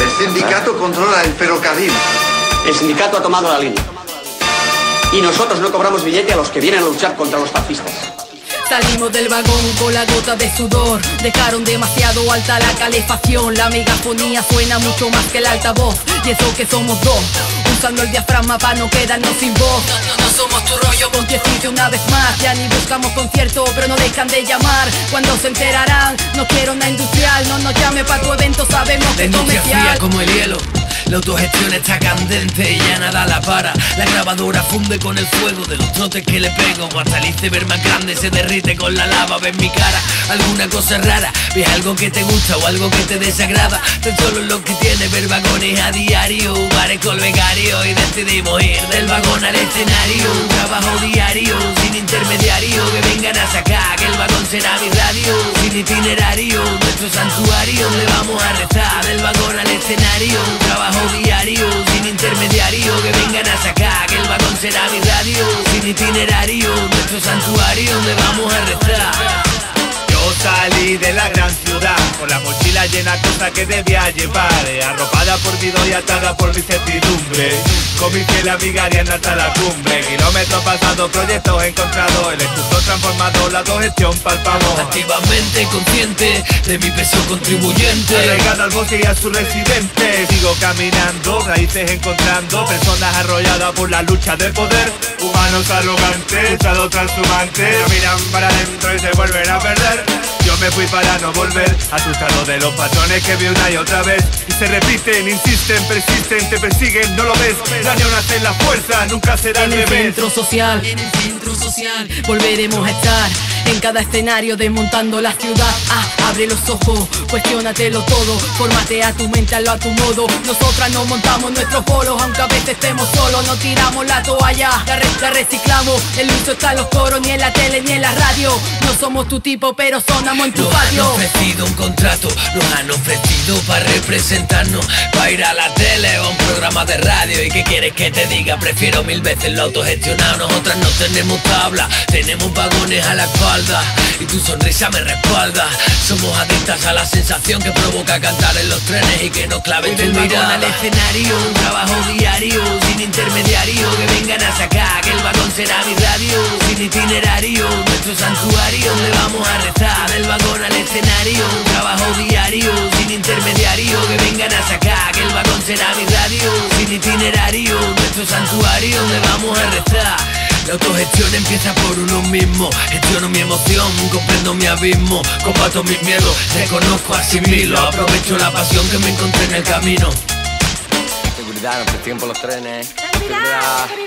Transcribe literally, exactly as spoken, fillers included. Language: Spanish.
El sindicato controla el ferrocarril. El sindicato ha tomado la línea. Y nosotros no cobramos billete a los que vienen a luchar contra los fascistas. Salimos del vagón con la gota de sudor. Dejaron demasiado alta la calefacción. La megafonía suena mucho más que el altavoz. Y eso que somos dos, usando el diafragma para no quedarnos sin voz. No, no, no somos tu rollo, Pontiecito una vez más. Ya ni buscamos concierto, pero no dejan de llamar. Cuando se enterarán, no quiero una industrial. No nos llame pa' tu evento, sabemos que es comercial. Fría como el hielo. La autogestión está candente y ya nada la para. La grabadora funde con el fuego de los trotes que le pego. Hasta el iceberg más grande se derrite con la lava. Ves mi cara, alguna cosa rara. Ves algo que te gusta o algo que te desagrada. Tan solo lo que tiene ver vagones a diario, bares con becario. Y decidimos ir del vagón al escenario. Un trabajo diario, sin intermediario. Que vengan a sacar, que el vagón será mi radio. Sin itinerario, nuestro santuario. Le vamos a rezar del vagón al escenario. Un trabajo diario, sin intermediario. Que vengan a sacar, que el vagón será mi radio. Sin itinerario, nuestro santuario. Le vamos a rezar. Yo salí de la gran ciudad con la mochila llena de cosas que debía llevar, arropada por mi dolor y atada por mi certidumbre. Con mi fiel amiga Ariana hasta la cumbre. Kilómetros pasados, proyectos encontrados. El estudio transformado, la autogestión palpamos. Activamente consciente de mi peso contribuyente. Arraigado al bosque y a su residente. Sigo caminando, raíces encontrando. Personas arrolladas por la lucha de poder. Humanos arrogantes, estado transhumantes. No miran para adentro y se vuelven a perder. Yo me fui para no volver, asustado de los patrones que vi una y otra vez. Y se repiten, insisten, persisten, te persiguen, no lo ves. La unión hace la fuerza, nunca será al revés. En el centro social, en el centro social, volveremos a estar en cada escenario desmontando la ciudad. Ah, abre los ojos, cuestiónatelo todo. Fórmate a tu mente, hazlo a tu modo. Nosotras nos montamos nuestros polos, aunque a veces estemos solos. No tiramos la toalla, la, re la reciclamos. El uso está en los coros, ni en la tele, ni en la radio. No somos tu tipo, pero sonamos en tu patio. Nos han ofrecido un contrato, nos han ofrecido para representarnos, para ir a la tele o a un programa de radio. ¿Y qué quieres que te diga? Prefiero mil veces lo autogestionado. Nosotras no tenemos tabla, tenemos vagones a la espalda y tu sonrisa me respalda. Somos adictas a la sensación que provoca cantar en los trenes y que nos claven tu mirada. Al escenario, un trabajo diario, sin intermediario. Que vengan a sacar, que el vagón será mi radio. Sin itinerario, nuestro santuario. Le vamos a rezar del vagón al escenario. Un trabajo diario, sin intermediario. Que vengan a sacar, que el vagón será mi radio. Sin itinerario, nuestro santuario. Le vamos a rezar. La autogestión empieza por uno mismo. Gestiono mi emoción, comprendo mi abismo. Combato mis miedos, reconozco, asimilo. Aprovecho la pasión que me encontré en el camino. Seguridad, no te tiempo los trenes. Seguridad.